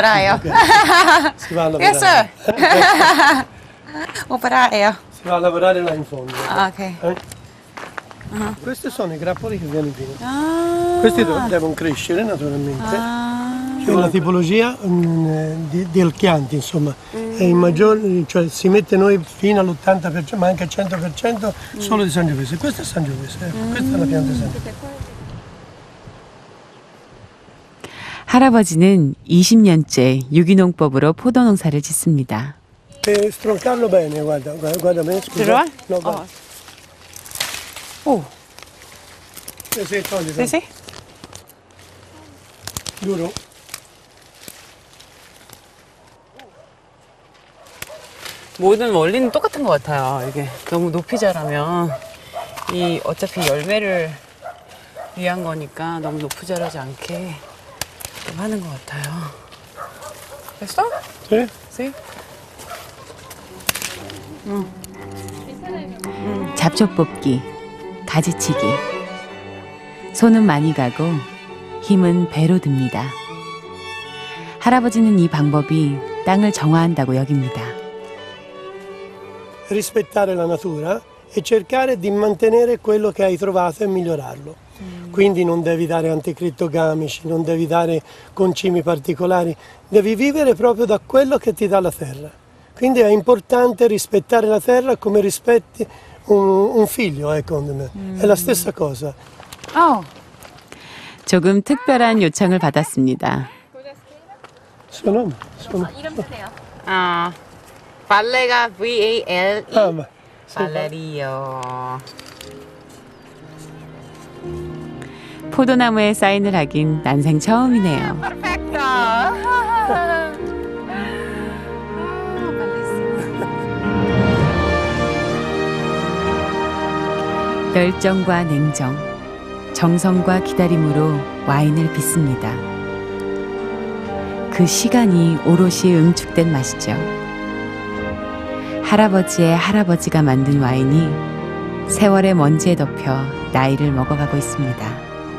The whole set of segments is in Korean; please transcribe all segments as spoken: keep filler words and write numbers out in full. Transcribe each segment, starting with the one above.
operaio. Si va a lavorare. Yes, sir. Operaio. Si va a lavorare là in fondo. Ah, ok. Eh? Uh-huh. Questi sono i grappoli che viene pieno. Ah. Questi devono crescere naturalmente. Ah. Cioè, la tipologia um, di, del Chianti, insomma, mm. è in maggior, cioè si mette noi fino all'ottanta per cento, ma anche al cento per cento solo di Sangiovese. Questo è Sangiovese, ecco, mm. questa è la pianta Sangiovese. 할아버지는 이십 년째 유기농법으로 포도 농사를 짓습니다. Per stroncarlo bene, guarda, guarda, guarda bene, scusa. Però? No, guarda. Oh. Sì, sì, togli, Sì, sì. Duro? 모든 원리는 똑같은 것 같아요. 이게 너무 높이 자라면 이 어차피 열매를 위한 거니까 너무 높이 자라지 않게 좀 하는 것 같아요. 됐어? Sì. 네? 응. 응. 잡초 뽑기, 가지치기. 손은 많이 가고 힘은 배로 듭니다. 할아버지는 이 방법이 땅을 정화한다고 여깁니다. Rispettare la natura e cercare di mantenere quello che hai trovato e migliorarlo. Mm. Quindi non devi dare anticrittogamici, non devi dare concimi particolari, devi vivere proprio da quello che ti dà la terra. Quindi è importante rispettare la terra come rispetti un, un figlio, ecco, mm. è la stessa cosa. Oh. 조금 특별한 요청을 받았습니다. Sono, sono. 이름 쓰세요. 아, 발레가 V A L E. Ah, ma, 발레리요. 포도나무에 사인을 하긴 난생 처음이네요. Perfecto. 열정과 냉정, 정성과 기다림으로 와인을 빚습니다. 그 시간이 오롯이 응축된 맛이죠. 할아버지의 할아버지가 만든 와인이 세월의 먼지에 덮여 나이를 먹어가고 있습니다.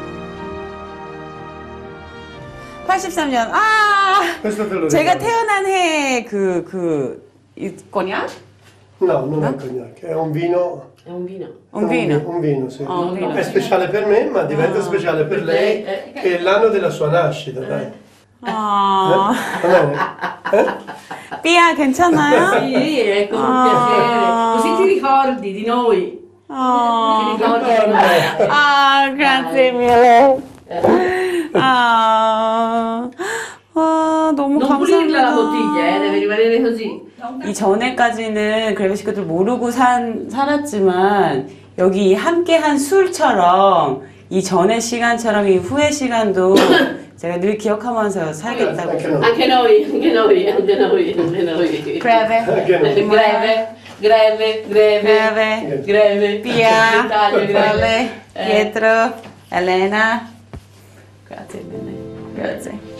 팔십삼 년. 아, Questo te lo 제가 ricordo. 태어난 해 그 그 거냐? No, non è cognac, è un vino. È un vino. Un vino. Un, un vino, sì. Oh, un vino. È speciale per me, ma diventa speciale per lei, che è l'anno della sua nascita, dai. 아, Va bene? Eh? 삐야 괜찮아요? Sì, è con Ah. piacere. Così ti ricordi di noi. 아, Ti ricordi di noi. 아, grazie mille. 아, 아, 너무 Non pulirla la bottiglia, eh, 감사합니다. deve rimanere così. 이 전에까지는 그래도 식구들 모르고 산, 살았지만 여기 함께한 술처럼 이 전의 시간처럼 이 후의 시간도 제가 늘 기억하면서 살겠다고. Anche noi, anche noi, anche noi, anche noi. Greve, Anche noi. Greve, greve, greve, greve, greve. Pia, Italia, greve. Vale, Pietro, Elena. Grazie mille. Grazie.